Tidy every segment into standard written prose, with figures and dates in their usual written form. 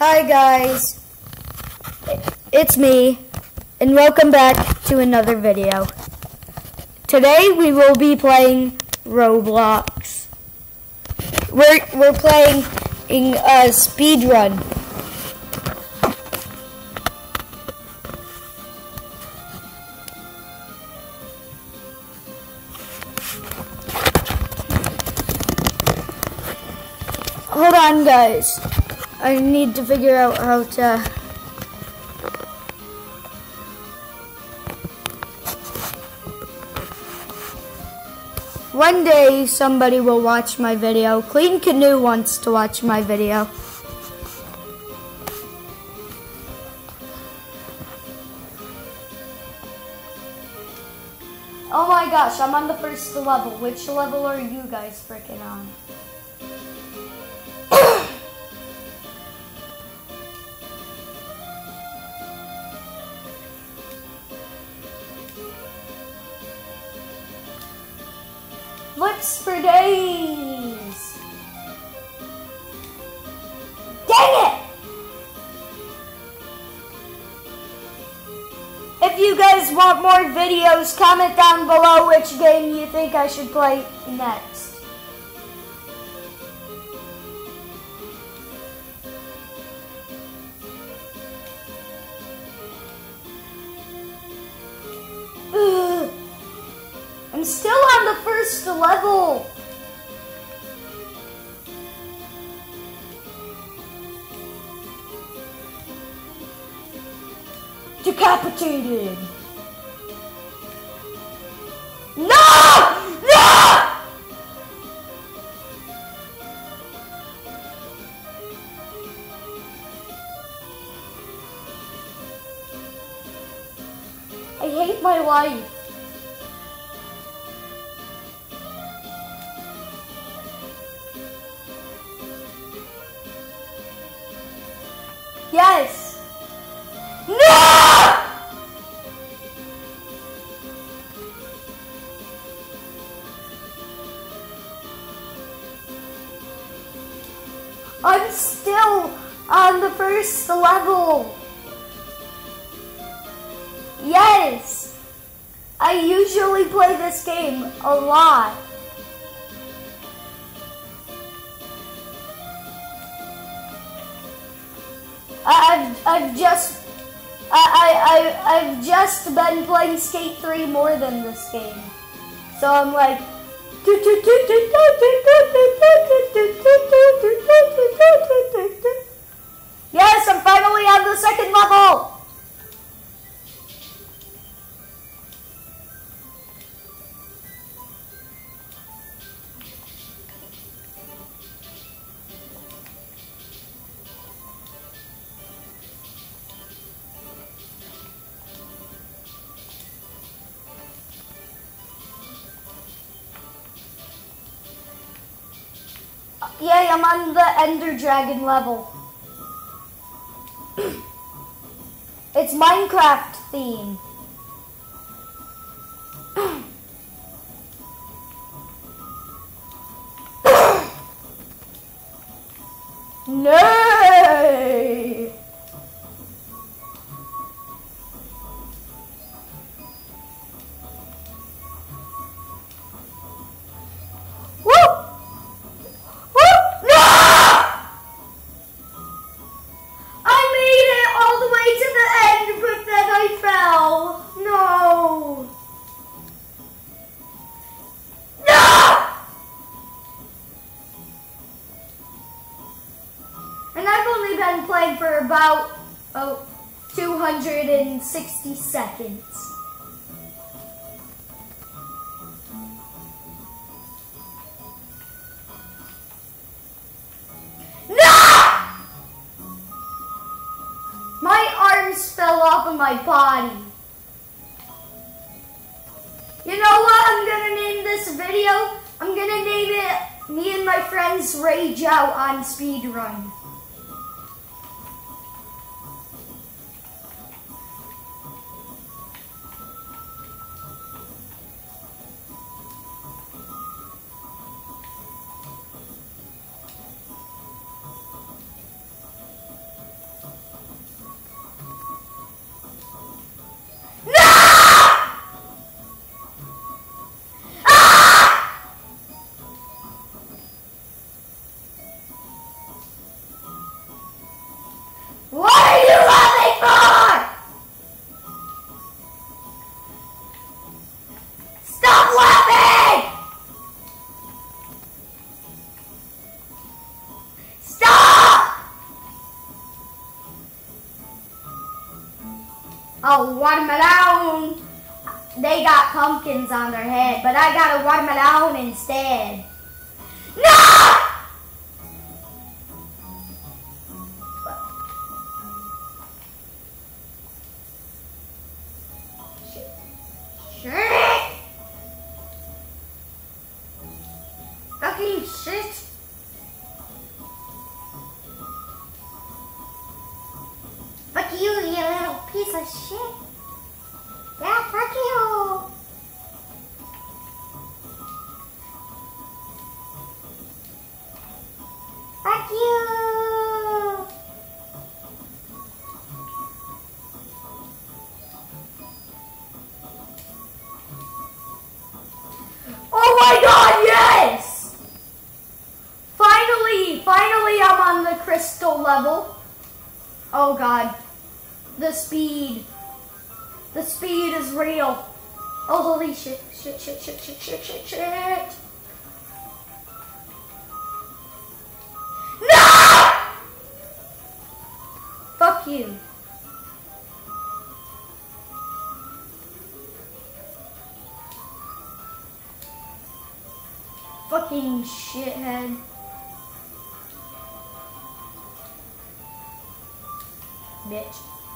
Hi guys, it's me, and welcome back to another video. Today we will be playing Roblox. We're playing a speed run. Hold on guys, I need to figure out how to... One day somebody will watch my video. Clean Canoe wants to watch my video. Oh my gosh, I'm on the first level. Which level are you guys freaking on? Flips for days. Dang it! If you guys want more videos, comment down below which game you think I should play next. Ugh. I'm still on the first level. Decapitated. No! No! I hate my life. Yes! No! I'm still on the first level. Yes! I usually play this game a lot. I've just been playing Skate 3 more than this game. So I'm like yes, I'm finally on the second level. Yay, I'm on the Ender Dragon level. It's Minecraft theme. Nay! And I've only been playing for about 260 seconds. No! My arms fell off of my body. You know what I'm gonna name this video? I'm gonna name it Me and My Friends Rage Out on Speedrun. Oh, watermelon. They got pumpkins on their head, but I got a watermelon instead. No! Shit! Fucking shit! Fuck you, you little piece of shit! Yeah, fuck you! Fuck you! Oh my god, yes! Finally I'm on the crystal level. Oh god. The speed is real. Oh holy shit, shit. No! Fuck you. Fucking shithead. Bitch.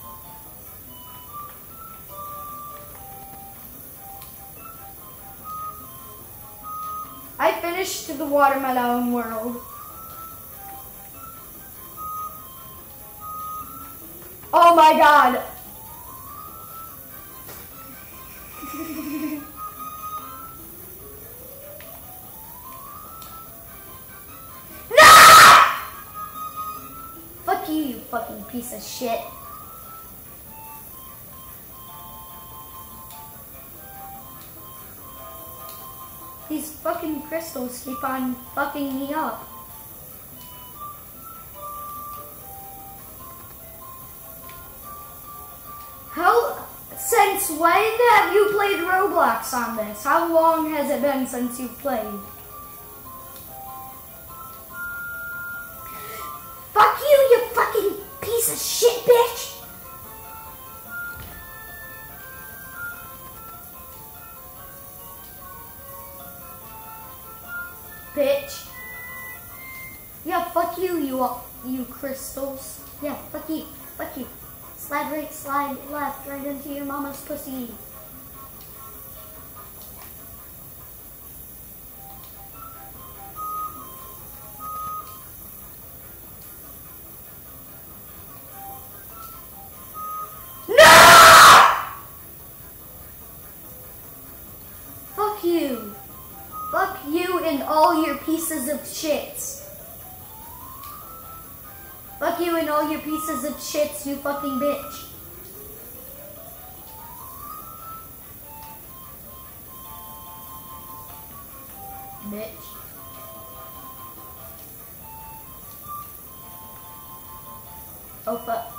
I finished the watermelon world. Oh my god. Fuck you, you fucking piece of shit. These fucking crystals keep on fucking me up. Since when have you played Roblox on this? How long has it been since you've played? Fuck you, you fucking piece of shit, bitch! Bitch. Yeah, fuck you, you crystals. Yeah, fuck you, fuck you. Slide right, slide left, right into your mama's pussy. Fuck you. Fuck you and all your pieces of shits. Fuck you and all your pieces of shits, you fucking bitch. Bitch. Oh fuck.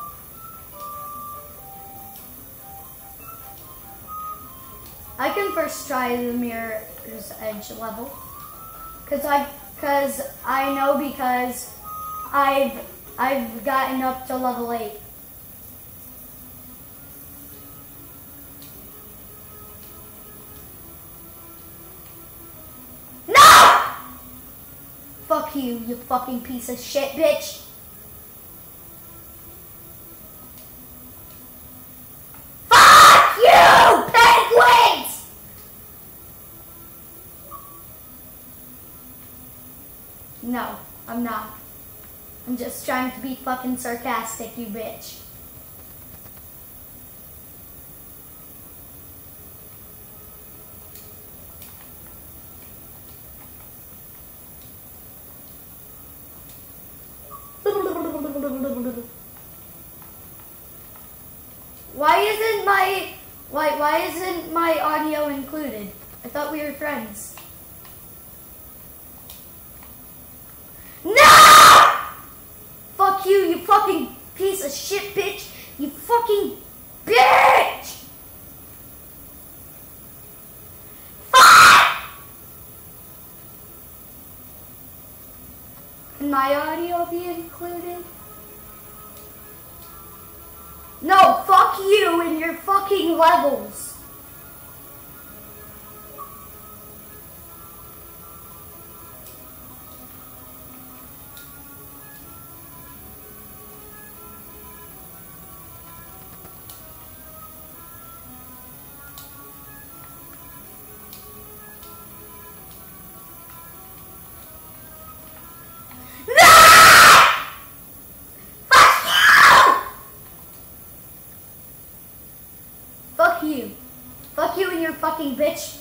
I can first try the Mirror's Edge level. Cause I know because I've gotten up to level 8. No! Fuck you fucking piece of shit, bitch. Fuck you, penguins! No, I'm not. I'm just trying to be fucking sarcastic, you bitch. Why isn't my audio included? I thought we were friends. No! Fuck you, you fucking piece of shit, bitch. You fucking bitch! Fuck! Can my audio be included? No, fuck you and your fucking levels. Fuck you. Fuck you and your fucking bitch.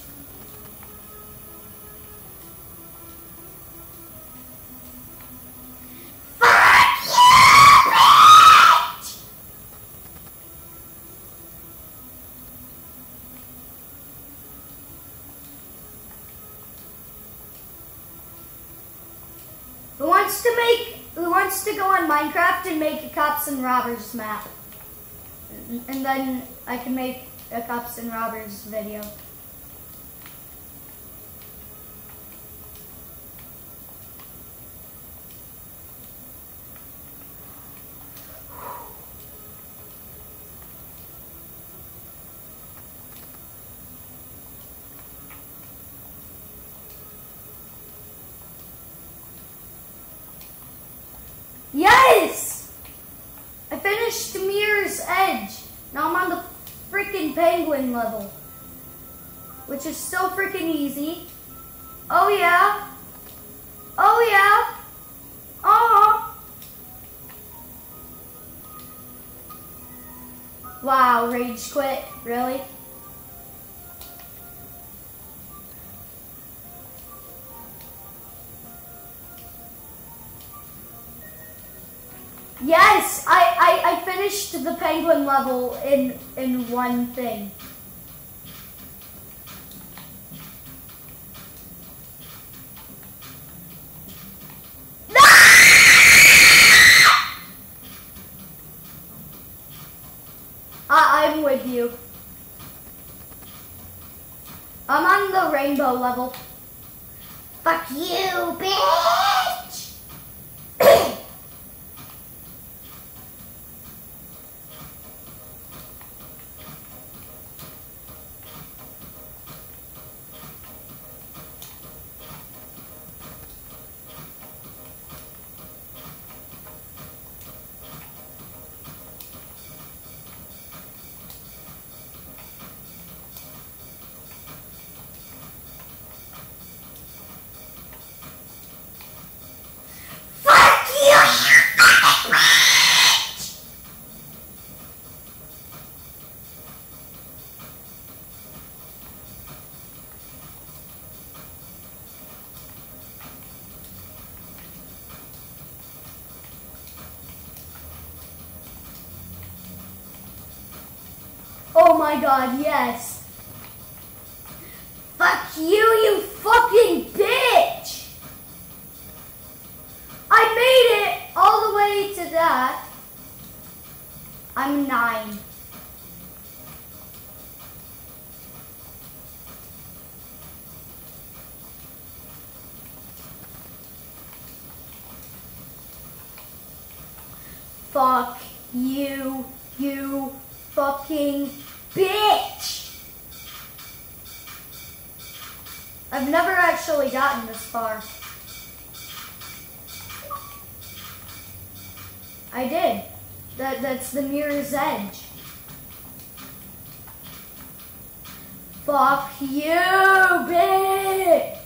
Fuck you, bitch! Who wants to go on Minecraft and make a cops and robbers map? And then I can make a cops and robbers video. Yes! I finished Mirror's Edge. Now I'm on the freaking penguin level, which is so freaking easy. Oh yeah. Oh yeah. Wow, rage quit, really? Yes, I finished the penguin level in one thing. I'm with you. I'm on the rainbow level. Fuck you, bitch! Oh my god, yes. Fuck you, you fucking bitch! I made it all the way to that. I'm 9. Fuck you, you fucking bitch! I've never actually gotten this far. I did. That's the Mirror's Edge. Fuck you, bitch!